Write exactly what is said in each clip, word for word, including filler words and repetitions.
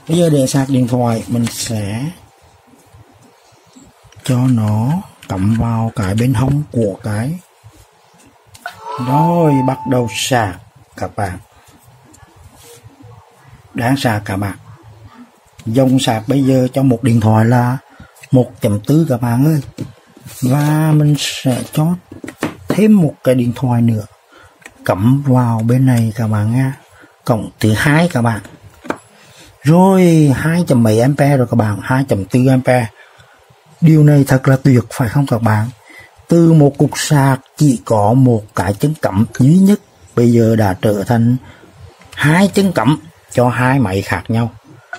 Bây giờ để sạc điện thoại mình sẽ cho nó cắm vào cái bên hông của cái. Rồi bắt đầu sạc các bạn. Đang sạc các bạn. Dòng sạc bây giờ cho một điện thoại là một chấm bốn các bạn ơi. Và mình sẽ cho thêm một cái điện thoại nữa cắm vào bên này các bạn nha. Cộng thứ hai các bạn. Rồi hai chấm mấy ampere rồi các bạn, hai chấm bốn ampere. Điều này thật là tuyệt phải không các bạn? Từ một cục sạc chỉ có một cái chân cắm duy nhất, bây giờ đã trở thành hai chân cắm cho hai máy khác nhau.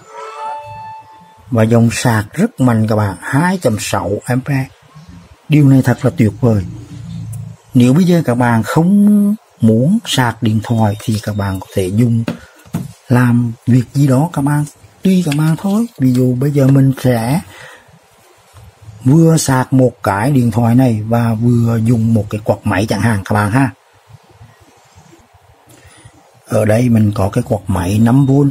Và dòng sạc rất mạnh các bạn, hai chấm sáu ampere. Điều này thật là tuyệt vời. Nếu bây giờ các bạn không muốn sạc điện thoại thì các bạn có thể dùng làm việc gì đó các bạn, tùy các bạn thôi. Ví dụ bây giờ mình sẽ vừa sạc một cái điện thoại này và vừa dùng một cái quạt máy chẳng hạn các bạn ha. Ở đây mình có cái quạt máy năm vôn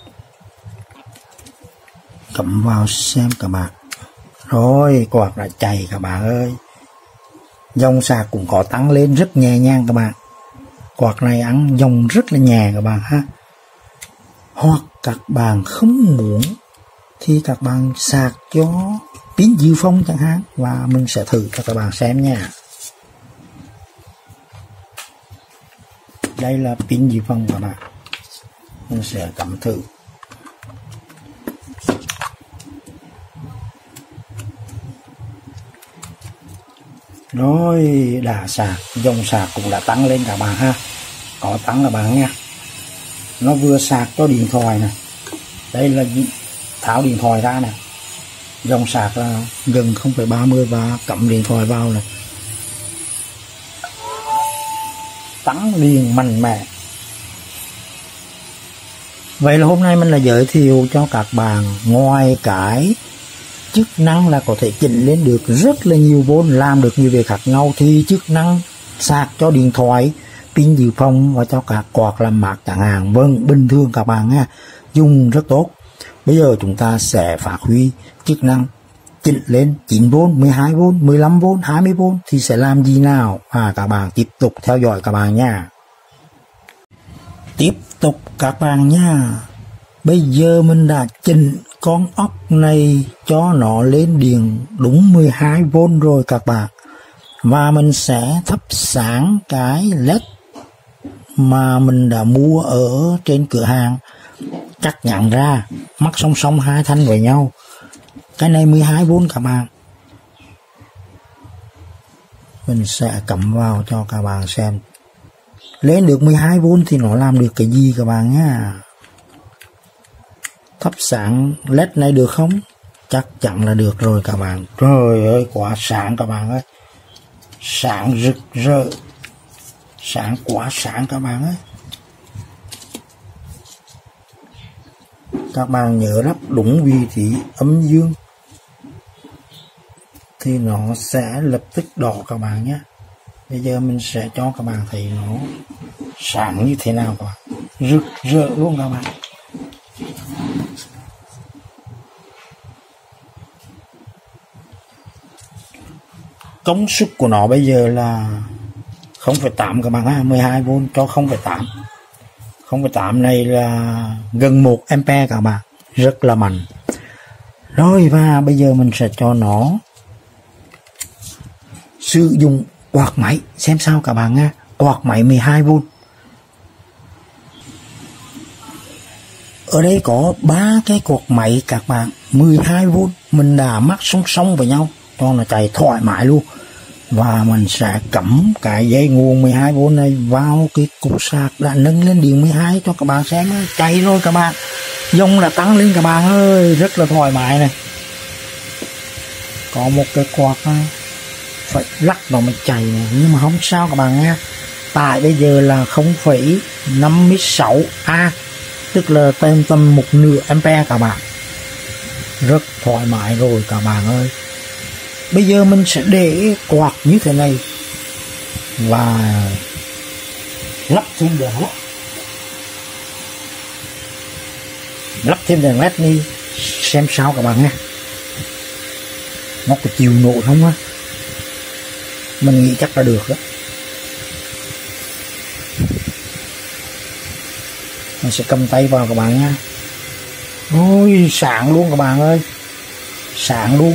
cắm vào xem các bạn. Rồi quạt đã chạy các bạn ơi. Dòng sạc cũng có tăng lên rất nhẹ nhàng các bạn. Quạt này ăn dòng rất là nhẹ các bạn ha. Hoặc các bạn không muốn thì các bạn sạc cho pin dự phòng chẳng hạn. Và mình sẽ thử cho các bạn xem nha. Đây là pin dự phòng các bạn. Mình sẽ cắm thử. Rồi đã sạc, dòng sạc cũng đã tăng lên các bạn ha. Có tăng các bạn nha. Nó vừa sạc cho điện thoại nè. Đây là tháo điện thoại ra nè. Dòng sạc là gần không phẩy ba mươi và cắm điện thoại vào này. Tăng liền mạnh mẽ. Vậy là hôm nay mình là giới thiệu cho các bạn ngoài cái chức năng là có thể chỉnh lên được rất là nhiều vôn, làm được nhiều việc khác nhau, thì chức năng sạc cho điện thoại, pin dự phòng và cho các quạt làm mát chẳng hạn, vâng, bình thường các bạn nha, dùng rất tốt. Bây giờ chúng ta sẽ phát huy chức năng chỉnh lên chín vôn, mười hai vôn, mười lăm vôn, hai mươi vôn thì sẽ làm gì nào? À, các bạn tiếp tục theo dõi các bạn nha. Tiếp tục các bạn nha. Bây giờ mình đã chỉnh con ốc này cho nó lên điện đúng mười hai vôn rồi các bạn. Và mình sẽ thắp sáng cái led mà mình đã mua ở trên cửa hàng, cắt nhẵn ra, mắc song song hai thanh với nhau. Cái này mười hai vôn các bạn. Mình sẽ cắm vào cho các bạn xem. Lên được mười hai vôn thì nó làm được cái gì các bạn nha. Thắp sáng led này được không? Chắc chắn là được rồi các bạn. Trời ơi, quá sáng các bạn ơi. Sáng rực rỡ. Sáng quá sáng các bạn ơi. Các bạn nhớ lắp đúng vị trí âm dương thì nó sẽ lập tức đỏ các bạn nhé. Bây giờ mình sẽ cho các bạn thấy nó sáng như thế nào các bạn. Rực rỡ luôn các bạn. Công suất của nó bây giờ là không phẩy tám các bạn ha, mười hai vôn cho không phẩy tám. không phẩy tám này là gần một ampere các bạn, rất là mạnh. Rồi và bây giờ mình sẽ cho nó sử dụng quạt máy xem sao các bạn nha. Quạt máy mười hai vôn. Ở đây có ba cái quạt máy các bạn, mười hai vôn, mình đã mắc song song với nhau cho nó chạy thoải mái luôn. Và mình sẽ cắm cái dây nguồn mười hai vôn này vào cái cục sạc đã nâng lên điện mười hai cho các bạn xem. Chạy rồi các bạn, dòng là tăng lên các bạn ơi, rất là thoải mái này. Có một cái quạt này phải lắc nó mới chạy này, nhưng mà không sao các bạn nha. Tại bây giờ là không phẩy năm mươi sáu A, tức là tầm tầm một nửa ampere các bạn. Rất thoải mái rồi các bạn ơi. Bây giờ mình sẽ để quạt như thế này và lắp thêm đèn led. lắp thêm đèn led đi xem sao các bạn nha, nó có chịu nổi không á. Mình nghĩ chắc là được đó. Mình sẽ cầm tay vào các bạn nha. Ôi sáng luôn các bạn ơi, sáng luôn,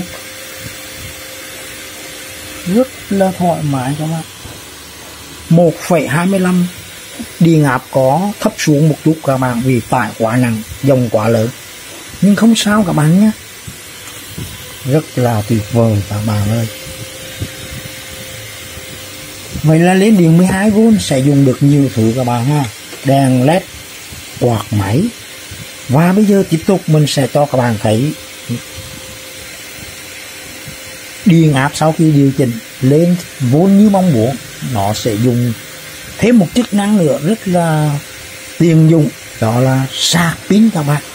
rất là thoải mái các bạn. Một phẩy hai mươi lăm, điện áp có thấp xuống một chút các bạn vì tải quá nặng, dòng quá lớn, nhưng không sao các bạn nhé, rất là tuyệt vời các bạn ơi. Vậy là lên điện mười hai vôn sẽ dùng được nhiều thứ các bạn ha, đèn led, quạt máy. Và bây giờ tiếp tục mình sẽ cho các bạn thấy điện áp sau khi điều chỉnh lên vốn như mong muốn, nó sẽ dùng thêm một chức năng nữa rất là tiện dụng, đó là sạc pin các bạn.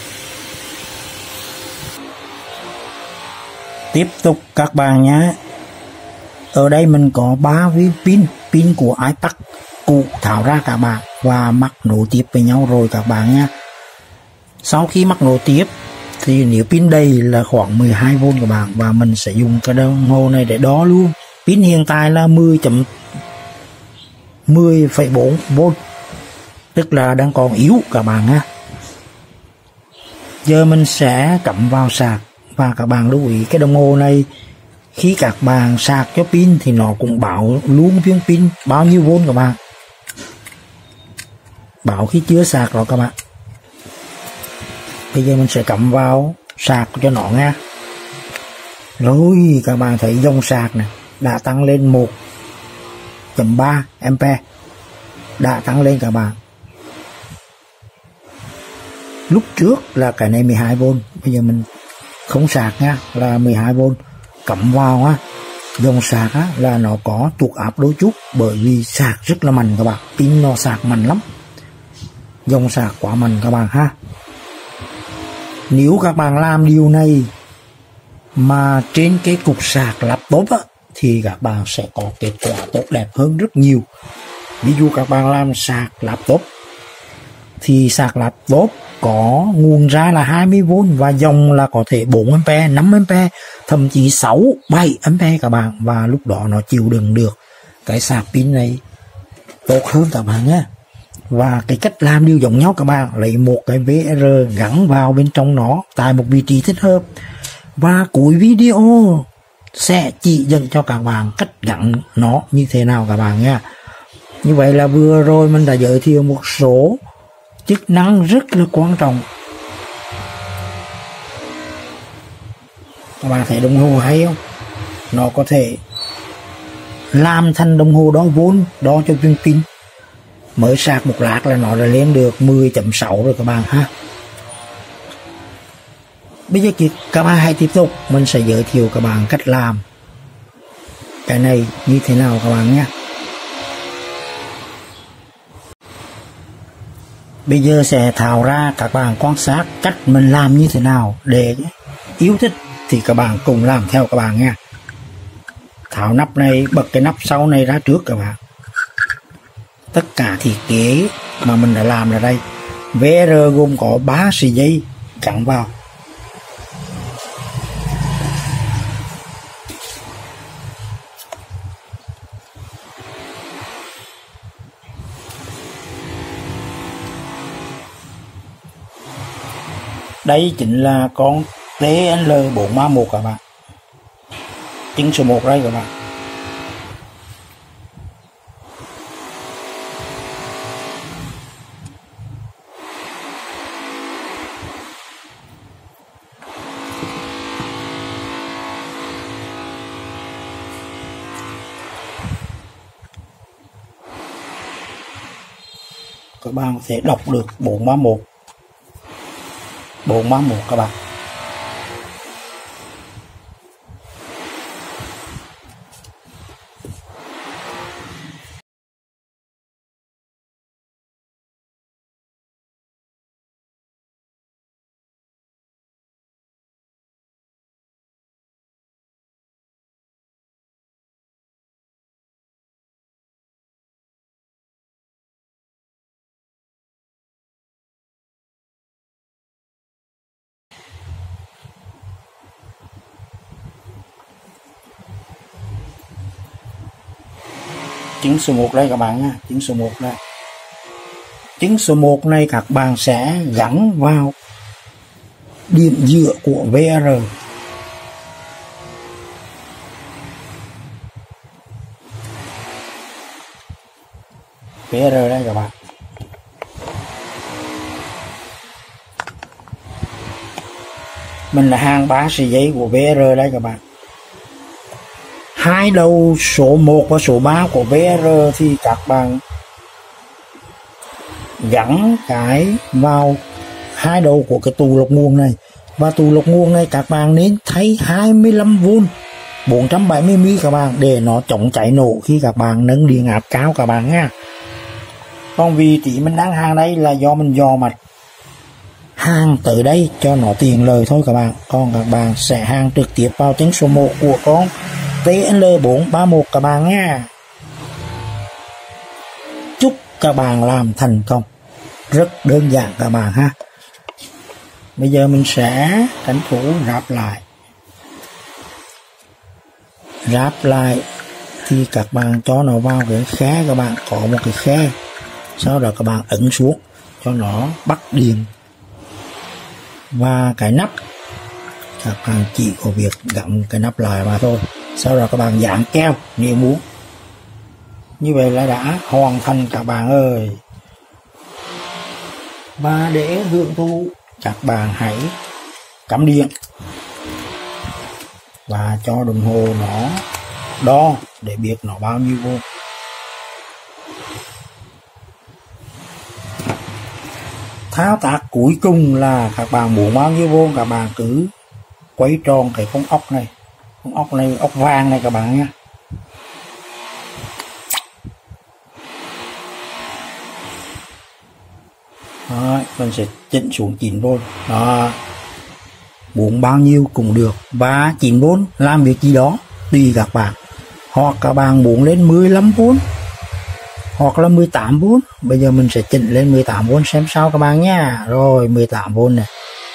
Tiếp tục các bạn nhé. Ở đây mình có ba viên pin, pin của iPad cũ tháo ra các bạn và mắc nối tiếp với nhau rồi các bạn nhé. Sau khi mắc nối tiếp thì nếu pin đầy là khoảng mười hai vôn các bạn, và mình sẽ dùng cái đồng hồ này để đo luôn. Pin hiện tại là mười phẩy bốn vôn, tức là đang còn yếu các bạn ha. Giờ mình sẽ cắm vào sạc, và các bạn lưu ý cái đồng hồ này khi các bạn sạc cho pin thì nó cũng báo luôn viên pin bao nhiêu vôn các bạn, báo khi chưa sạc rồi các bạn. Bây giờ mình sẽ cắm vào sạc cho nó nha. Rồi các bạn thấy dòng sạc này đã tăng lên một phẩy ba ampere, đã tăng lên các bạn. Lúc trước là cái này mười hai vôn, bây giờ mình không sạc nha, là mười hai vôn. Cắm vào á, dòng sạc á là nó có tuột áp đôi chút, bởi vì sạc rất là mạnh các bạn, pin nó sạc mạnh lắm, dòng sạc quá mạnh các bạn ha. Nếu các bạn làm điều này mà trên cái cục sạc laptop á, thì các bạn sẽ có kết quả tốt đẹp hơn rất nhiều. Ví dụ các bạn làm sạc laptop thì sạc laptop có nguồn ra là hai mươi vôn và dòng là có thể bốn ampere, năm ampere, thậm chí sáu, bảy ampere các bạn, và lúc đó nó chịu đựng được cái sạc pin này tốt hơn các bạn nhé. Và cái cách làm đều giống nhau các bạn, lấy một cái vê rờ gắn vào bên trong nó tại một vị trí thích hợp, và cuối video sẽ chỉ dẫn cho các bạn cách gắn nó như thế nào các bạn nha. Như vậy là vừa rồi mình đã giới thiệu một số chức năng rất là quan trọng. Các bạn thấy đồng hồ hay không? Nó có thể làm thành đồng hồ đo vôn, đo cho viên pin. Mới sạc một lát là nó đã lên được mười phẩy sáu rồi các bạn ha. Bây giờ các bạn hãy tiếp tục, mình sẽ giới thiệu các bạn cách làm cái này như thế nào các bạn nhé. Bây giờ sẽ tháo ra, các bạn quan sát cách mình làm như thế nào, để yêu thích thì các bạn cùng làm theo các bạn nha. Tháo nắp này, bật cái nắp sau này ra trước các bạn. Tất cả thiết kế mà mình đã làm là đây. vê rờ gồm có ba sợi dây gắn vào. Đây chính là con tê en lờ bốn ba mốt các bạn. Chính số một đây các bạn. Các bạn có thể đọc được bốn ba mốt. bốn ba mốt các bạn. Trứng số một đây các bạn nha, trứng số một đây. Trứng số một này các bạn sẽ gắn vào điểm dựa của vê rờ. vê rờ đây các bạn. Mình là hàng ba sợi dây của vê rờ đây các bạn. Hai đầu số một và số ba của vê rờ thì các bạn gắn cái vào hai đầu của cái tù lọc nguồn này. Và tù lọc nguồn này các bạn nên thấy hai mươi lăm vôn bốn trăm bảy mươi mi li các bạn, để nó chống cháy nổ khi các bạn nâng điện áp cao các bạn nha. Còn vị trí mình đang hàng đây là do mình dò mặt hàng tới đây cho nó tiện lời thôi các bạn. Còn các bạn sẽ hàng trực tiếp vào trứng số một của con tê en lờ bốn ba mốt các bạn nha. Chúc các bạn làm thành công. Rất đơn giản các bạn ha. Bây giờ mình sẽ tranh thủ ráp lại. Ráp lại thì các bạn cho nó vào cái khe các bạn, có một cái khe. Sau đó các bạn ấn xuống cho nó bắt điện. Và cái nắp các bạn chỉ có việc gắn cái nắp lại mà thôi. Sau đó các bạn dán keo nếu muốn. Như vậy là đã hoàn thành các bạn ơi. Và để hưởng thụ, các bạn hãy cắm điện và cho đồng hồ nó đo để biết nó bao nhiêu vô. Thao tác cuối cùng là các bạn muốn bao nhiêu vô, các bạn cứ quay tròn cái con ốc này, con ốc này, ốc vàng này các bạn nha. Đó, mình sẽ chỉnh xuống chín vôn. Đó, muốn bao nhiêu cũng được. Và chín vôn làm việc gì đó tùy các bạn. Hoặc các bạn muốn lên mười lăm vôn hoặc là mười tám vôn. Bây giờ mình sẽ chỉnh lên mười tám vôn xem sao các bạn nha. Rồi mười tám vôn này.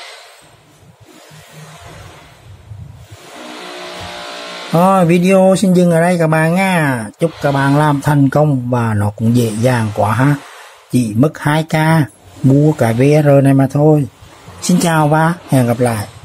Rồi video xin dừng ở đây các bạn nha. Chúc các bạn làm thành công và nó cũng dễ dàng quá ha. Chỉ mất hai k mua cái vê rờ này mà thôi. Xin chào và hẹn gặp lại.